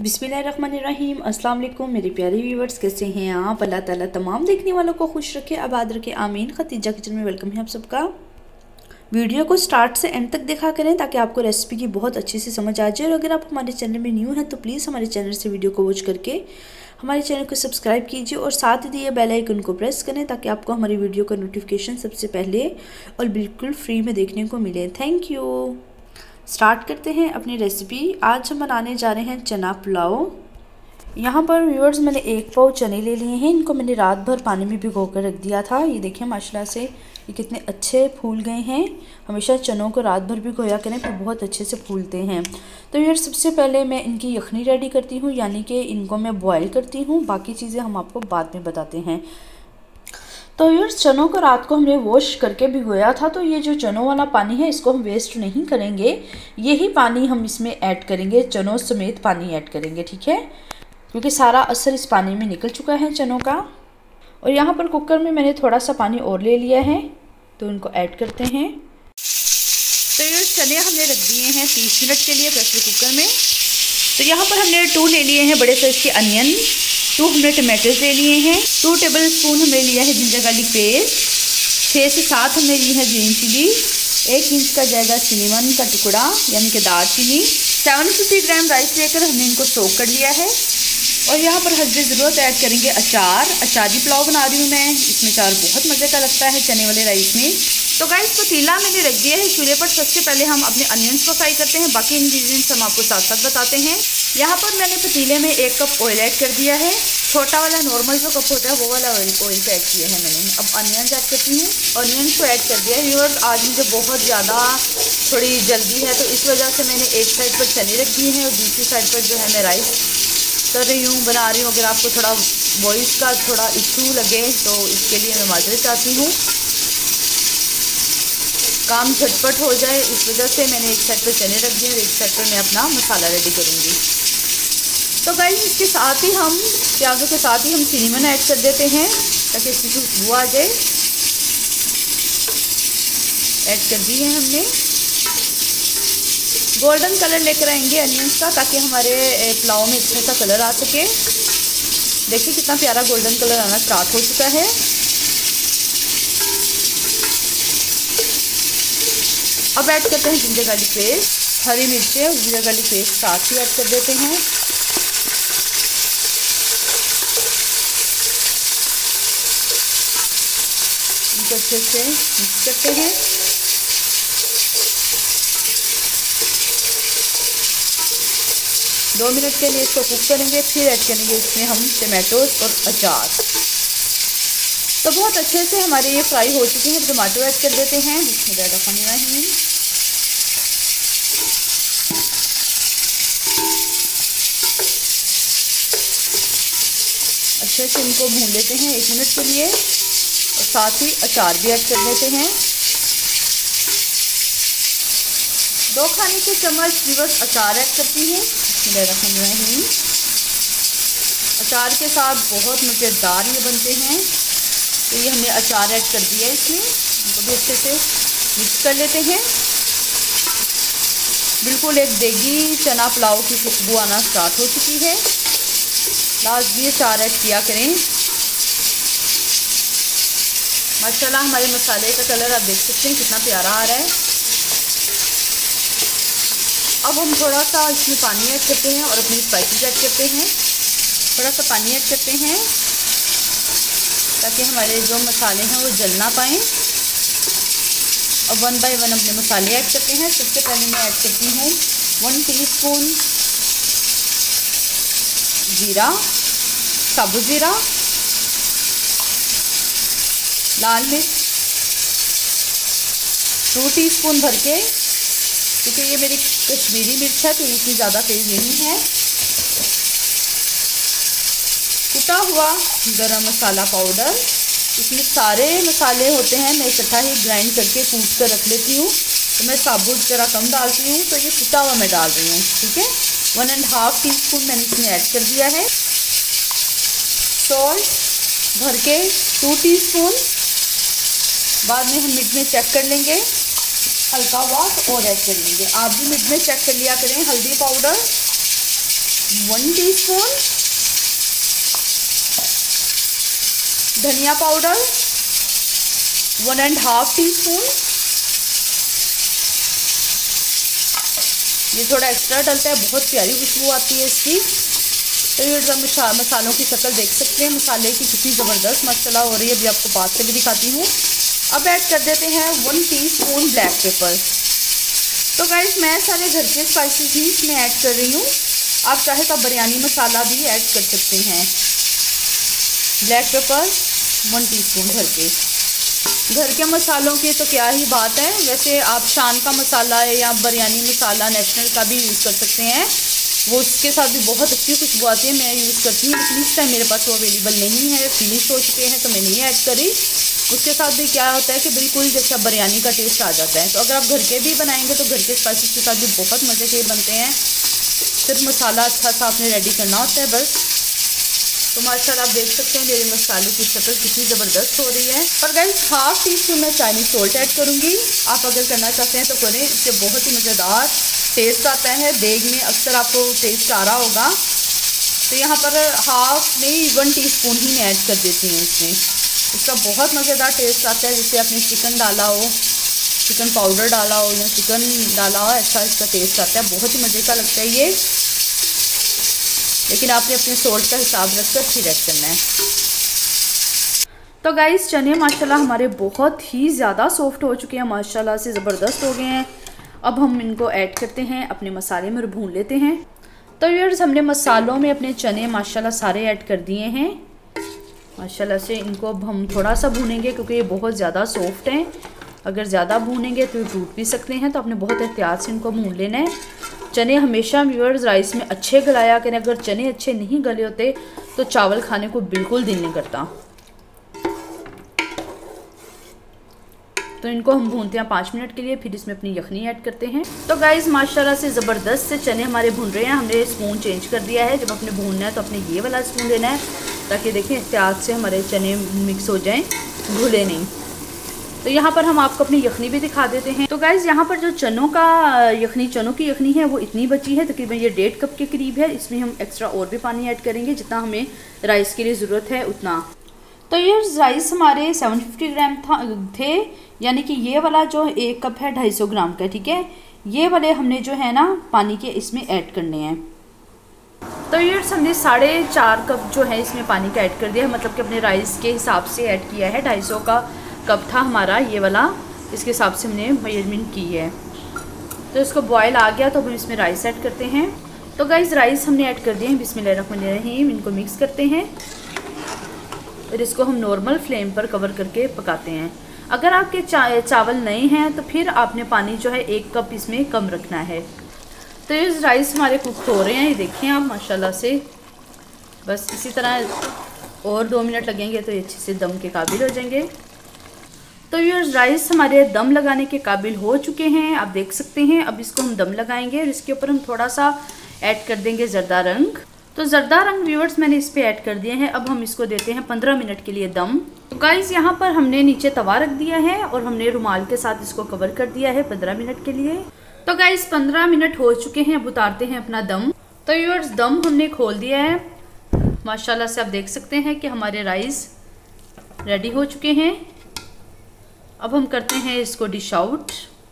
बिस्मिल्लाहिर्रहमानिर्रहीम। अस्सलाम वालेकुम मेरे प्यारे व्यूवर्स, कैसे हैं आप? अल्लाह ताला तमाम देखने वालों को खुश रखे, आबाद रखे, आमीन। खतीजा किचन में वेलकम है आप सबका। वीडियो को स्टार्ट से एंड तक देखा करें ताकि आपको रेसिपी की बहुत अच्छे से समझ आ जाए। और अगर आप हमारे चैनल में न्यू हैं तो प्लीज़ हमारे चैनल से वीडियो को वॉच करके हमारे चैनल को सब्सक्राइब कीजिए और साथ ही दिए बेल आइकन को प्रेस करें ताकि आपको हमारी वीडियो का नोटिफिकेशन सबसे पहले और बिल्कुल फ्री में देखने को मिले। Thank you. स्टार्ट करते हैं अपनी रेसिपी। आज हम बनाने जा रहे हैं चना पुलाव। यहाँ पर व्यूअर्स मैंने 1 पाव चने ले लिए हैं। इनको मैंने रात भर पानी में भिगो कर रख दिया था। ये देखिए माशाल्लाह से ये कितने अच्छे फूल गए हैं। हमेशा चनों को रात भर भिगोया करें फिर बहुत अच्छे से फूलते हैं। तो व्यूअर्स सबसे पहले मैं इनकी यखनी रेडी करती हूँ, यानी कि इनको मैं बॉयल करती हूँ। बाकी चीज़ें हम आपको बाद में बताते हैं। तो व्यूअर्स चनों को रात को हमने वॉश करके भिगोया था, तो ये जो चनों वाला पानी है इसको हम वेस्ट नहीं करेंगे। यही पानी हम इसमें ऐड करेंगे, चनों समेत पानी ऐड करेंगे, ठीक है, क्योंकि सारा असर इस पानी में निकल चुका है चनों का। और यहाँ पर कुकर में मैंने थोड़ा सा पानी और ले लिया है, तो इनको ऐड करते हैं। तो ये चने हमने रख दिए हैं 30 मिनट के लिए प्रेशर कुकर में। तो यहाँ पर हमने 2 ले लिए हैं बड़े साइज़ के अनियन, 2 हमने टमाटर्स ले लिए हैं, 2 टेबल स्पून हमने लिया है जिंजर गार्लिक पेस्ट, 6 से 7 हमने ली है ग्रीन चिली, 1 इंच का जाएगा सिनेमन का टुकड़ा यानी कि दालचीनी, 750 ग्राम राइस लेकर हमने इनको सोक कर लिया है। और यहाँ पर हस्बे ज़रूरत ऐड करेंगे अचार। अचारी पुलाव बना रही हूँ मैं, इसमें अचार बहुत मज़े का लगता है चने वाले राइस में। तो गाइस पतीला मैंने रख दिया है चूल्हे पर। सबसे पहले हम अपने अनियंस को फ्राई करते हैं, बाकी इंग्रेडिएंट्स हम आपको साथ साथ बताते हैं। यहाँ पर मैंने पतीले में 1 कप ऑयल ऐड कर दिया है। छोटा वाला नॉर्मल जो कप होता है वो वाला ऑयल ऐड किया है मैंने। अब अनियंस ऐड करती हूँ। अनियंस को ऐड कर दिया है। व्यूअर्स आज मुझे बहुत ज़्यादा थोड़ी जल्दी है, तो इस वजह से मैंने एक साइड पर चने रख दिए हैं और दूसरी साइड पर जो है मैं राइस कर रही हूँ, बना रही हूँ। अगर आपको थोड़ा वॉइस का थोड़ा इशू लगे तो इसके लिए मैं माजरत चाहती हूँ। काम झटपट हो जाए इस वजह से मैंने एक साइड पर चने रख दिए और एक साइड पर मैं अपना मसाला रेडी करूँगी। तो गाइस इसके साथ ही हम प्याज़ों के साथ ही हम सिनेमन ऐड कर देते हैं ताकि इसकी खुशबू आ जाए। ऐड कर दी है हमने। गोल्डन कलर लेकर आएंगे अनियंस का ताकि हमारे पुलाव में अच्छा सा कलर आ सके। देखिए कितना प्यारा गोल्डन कलर आना स्टार्ट हो चुका है। अब ऐड करते हैं जिंजर गार्लिक पेस्ट, हरी मिर्चें और जिंजर गार्लिक पेस्ट साथ ही ऐड कर देते हैं। इनको अच्छे से मिक्स करते हैं। दो मिनट के लिए इसको कुक करेंगे, फिर ऐड करेंगे इसमें हम टमाटोज और अचार। तो बहुत अच्छे से हमारे ये फ्राई हो चुके हैं। टमाटो ऐड कर देते हैं। बिस्मिल्लाहिर्रहमानिर्रहीम। अच्छे से इनको भून लेते हैं 1 मिनट के लिए और साथ ही अचार भी ऐड कर देते हैं। 2 खाने के चम्मच बस अचार ऐड करती हूँ। बिस्मिल्लाहिर्रहमानिर्रहीम। अचार के साथ बहुत मज़ेदार ये बनते हैं। तो ये हमने अचार ऐड कर दिया है इसमें। इनको भी अच्छे से मिक्स कर लेते हैं। बिल्कुल एक देगी चना पुलाव की खुशबू आना स्टार्ट हो चुकी है। लाजमी अचार ऐड किया करें। माशाल्लाह हमारे मसाले का कलर आप देख सकते हैं कितना प्यारा आ रहा है। अब हम थोड़ा सा इसमें पानी ऐड करते हैं और अपनी स्पाइसेस ऐड करते हैं। थोड़ा सा पानी ऐड करते हैं ताकि हमारे जो मसाले हैं वो जल ना पाएँ। और 1 बाय 1 अपने मसाले ऐड करते हैं। सबसे पहले मैं ऐड करती हूँ 1 टीस्पून जीरा, साबुत ज़ीरा, लाल मिर्च 2 टीस्पून भर के, क्योंकि ये मेरी कश्मीरी मिर्च है तो इतनी ज़्यादा तेज़ नहीं है। कुटा हुआ गरम मसाला पाउडर, इसमें सारे मसाले होते हैं, मैं इकट्ठा ही ग्राइंड करके कूट कर रख लेती हूँ। तो मैं साबुत ज़रा कम डालती हूँ, तो ये कुटा हुआ मैं डाल रही हूँ, ठीक है। 1.5 टीस्पून मैंने इसमें ऐड कर दिया है। सॉल्ट भर के 2 टीस्पून। बाद में हम मिड में चेक कर लेंगे, हल्का हुआ और ऐड कर लेंगे। आप भी मिड में चेक कर लिया करें। हल्दी पाउडर 1 टीस्पून, धनिया पाउडर 1.5 टीस्पून। ये थोड़ा एक्स्ट्रा डलता है, बहुत प्यारी खुशबू आती है इसकी। तो ये मसालों की शक्ल देख सकते हैं, मसाले की कितनी ज़बरदस्त माशाल्लाह हो रही है। अभी आपको पास से भी दिखाती हूँ। अब ऐड कर देते हैं 1 टीस्पून ब्लैक पेपर। तो गाइस मैं सारे घर के स्पाइसेस ही इसमें ऐड कर रही हूँ। आप चाहे तो बिरयानी मसाला भी ऐड कर सकते हैं। ब्लैक पेपर 1 टीस्पून घर के मसालों की तो क्या ही बात है। वैसे आप शान का मसाला है या बिरयानी मसाला नेशनल का भी यूज़ कर सकते हैं, वो उसके साथ भी बहुत अच्छी खुशबू आती है। मैं यूज़ करती हूँ, लेकिन इस टाइम मेरे पास वो अवेलेबल नहीं है, फिनिश हो चुके हैं, तो मैं नहीं ऐड करी। उसके साथ भी क्या होता है कि बिल्कुल जैसा बिरयानी का टेस्ट आ जाता है। तो अगर आप घर के भी बनाएंगे तो घर के स्पाइसेस के साथ भी बहुत मज़े के बनते हैं। सिर्फ मसाला अच्छा सा आपने रेडी करना होता है बस। तो माशाल्लाह आप देख सकते हैं मेरे मसाले की शक्ल कितनी ज़बरदस्त हो रही है। और गाइस 1/2 टीस्पून मैं चाइनीज़ सॉल्ट ऐड करूँगी। आप अगर करना चाहते हैं तो करें, इससे बहुत ही मज़ेदार टेस्ट आता है। देग में अक्सर आपको टेस्ट आ रहा होगा। तो यहाँ पर 1 टीस्पून ही मैं ऐड कर देती हूँ इसमें। इसका बहुत मज़ेदार टेस्ट आता है। जैसे आपने चिकन डाला हो, चिकन पाउडर डाला हो या चिकन डाला हो, अच्छा इसका टेस्ट आता है। बहुत ही मज़े का लगता है ये, लेकिन आपने अपने सॉल्ट का हिसाब रखकर फिर ऐड करना है। तो गाइस चने माशाल्लाह हमारे बहुत ही ज़्यादा सॉफ्ट हो चुके हैं, माशाल्लाह से ज़बरदस्त हो गए हैं। अब हम इनको ऐड करते हैं अपने मसाले में और भून लेते हैं। तो व्यूअर्स हमने मसालों में अपने चने माशाल्लाह सारे ऐड कर दिए हैं। माशाल्लाह से इनको अब हम थोड़ा सा भूनेंगे क्योंकि ये बहुत ज़्यादा सॉफ्ट हैं। अगर ज़्यादा भूनेंगे तो ये टूट भी सकते हैं, तो आपने बहुत एहतियात से इनको भून लेना है। चने हमेशा व्यूअर्स राइस में अच्छे गलाया करें। अगर चने अच्छे नहीं गले होते तो चावल खाने को बिल्कुल दिल नहीं करता। तो इनको हम भूनते हैं 5 मिनट के लिए, फिर इसमें अपनी यखनी ऐड करते हैं। तो गाइस माशाल्लाह से ज़बरदस्त से चने हमारे भून रहे हैं। हमने स्पून चेंज कर दिया है। जब अपने भूनना है तो अपने ये वाला स्पून लेना है, ताकि देखें एहतियात से हमारे चने मिक्स हो जाएं, भूले नहीं। तो यहाँ पर हम आपको अपनी यखनी भी दिखा देते हैं। तो गाइज़ यहाँ पर जो चनों की यखनी है वो इतनी बची है, तकरीबन ये 1.5 कप के करीब है। इसमें हम एक्स्ट्रा और भी पानी ऐड करेंगे, जितना हमें राइस के लिए ज़रूरत है उतना। तो ये राइस हमारे 750 ग्राम थे, यानी कि ये वाला जो 1 कप है 250 ग्राम का, ठीक है। ये वाले हमने जो है ना पानी के इसमें ऐड करने हैं। तो ये हमने 4.5 कप जो है इसमें पानी का ऐड कर दिया है, मतलब कि अपने राइस के हिसाब से ऐड किया है। 250 का कप था हमारा ये वाला, इसके हिसाब से हमने मेजरमेंट की है। तो इसको बॉयल आ गया तो हम इसमें राइस ऐड करते हैं। तो गाइस राइस हमने ऐड कर दिए हैं। बिस्मिल्लाहिर्रहमानिर्रहीम। इनको मिक्स करते हैं और इसको हम नॉर्मल फ्लेम पर कवर करके पकाते हैं। अगर आपके चावल नए हैं तो फिर आपने पानी जो है 1 कप इसमें कम रखना है। तो ये राइस हमारे कुक हो रहे हैं, ये देखें आप माशाल्लाह से। बस इसी तरह और 2 मिनट लगेंगे तो ये अच्छे से दम के काबिल हो जाएंगे। तो ये राइस हमारे दम लगाने के काबिल हो चुके हैं, आप देख सकते हैं। अब इसको हम दम लगाएंगे और इसके ऊपर हम थोड़ा सा ऐड कर देंगे ज़रदा रंग। तो ज़रदा रंग व्यूअर्स मैंने इस पर ऐड कर दिए हैं। अब हम इसको देते हैं 15 मिनट के लिए दम। तो गाइस यहाँ पर हमने नीचे तवा रख दिया है और हमने रुमाल के साथ इसको कवर कर दिया है 15 मिनट के लिए। तो गाइस 15 मिनट हो चुके हैं, अब उतारते हैं अपना दम। तो व्यूअर्स दम हमने खोल दिया है, माशाल्लाह से आप देख सकते हैं कि हमारे राइस रेडी हो चुके हैं। अब हम करते हैं इसको डिश आउट।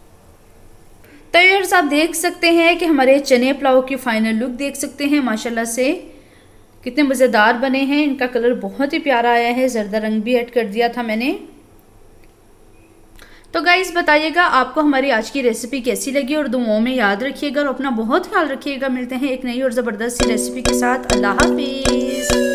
तो व्यूअर्स आप देख सकते हैं कि हमारे चने पुलाव की फाइनल लुक देख सकते हैं, माशाल्लाह से कितने मज़ेदार बने हैं। इनका कलर बहुत ही प्यारा आया है, ज़रदा रंग भी ऐड कर दिया था मैंने। तो गाइस बताइएगा आपको हमारी आज की रेसिपी कैसी लगी और दुआओं में याद रखिएगा और अपना बहुत ख्याल रखिएगा। मिलते हैं एक नई और ज़बरदस्त सी रेसिपी के साथ। अल्लाह हाफिज़।